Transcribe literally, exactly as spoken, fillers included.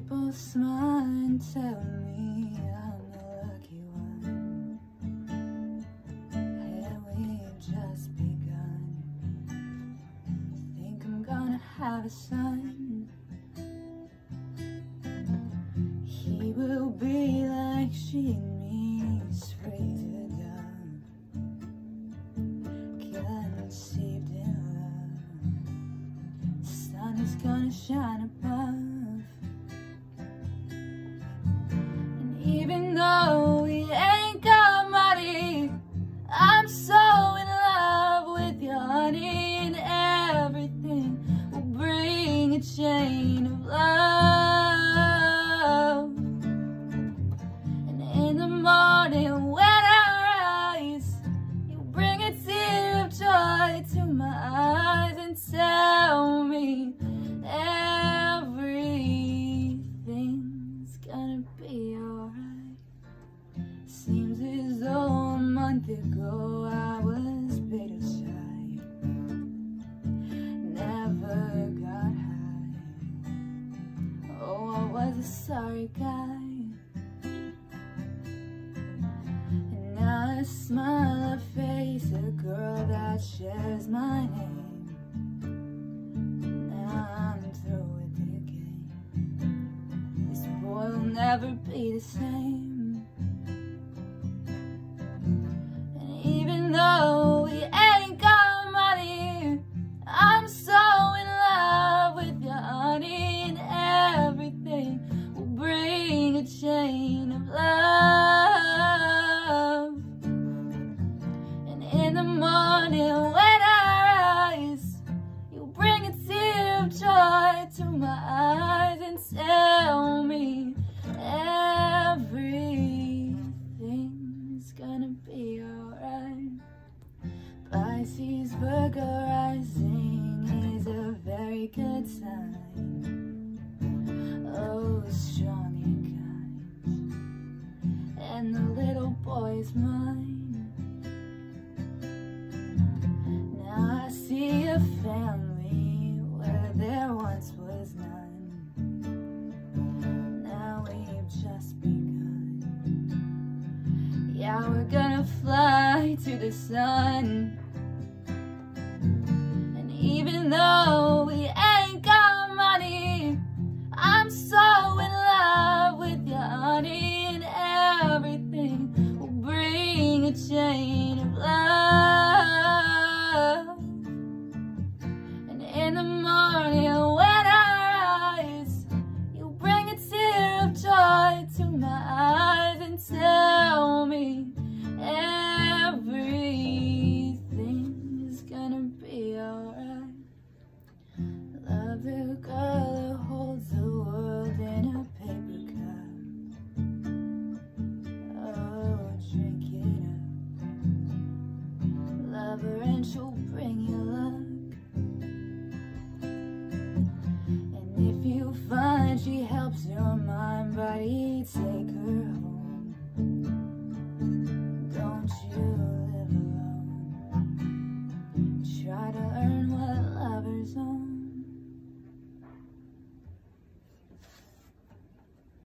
People smile and tell me I'm the lucky one, and we've just begun. Think I'm gonna have a son. He will be like she and me, free to go, conceived in love. The sun is gonna shine above. Even though we ain't got money, I'm so in love with you, honey, and everything will bring a chain of love. And in the morning when I rise, you bring a tear of joy to my eyes and tell me everything's gonna be alright. Seems as though a month ago I was bitter shy, never got high. Oh, I was a sorry guy. And now I smile, I face a girl that shares my name. Now I'm through with the game. This boy will never be the same. Even though we ain't got money, I'm so in love with you, honey, and everything will bring a chain of love. And in the morning when I rise, you bring a tear of joy to my eyes and tell me everything's gonna be alright. Pisces, Virgo rising is a very good sign. Oh, strong and kind, and the little boy is mine. Now I see a family where there once was none. Now we've just begun. Yeah, we're gonna fly to the sun. And even though we ain't got money, I'm so in love with you, honey, and everything will bring a chain of love. And in the morning when I rise, you bring a tear of joy to my eyes and tell me everything's gonna be alright. Love the girl who holds the world in a paper cup. Oh, drink it up. Love her and she'll bring you luck. And if you find she helps your mind, body, take her